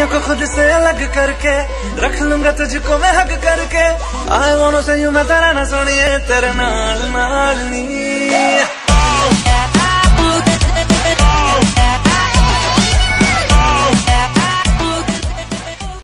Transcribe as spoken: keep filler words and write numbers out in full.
दुनिया को खुद से अलग करके रख लूंगा तुझको मैं हक करके। I want to say you मैं तेरा ना सुनिए तेरे नाल नाल नी।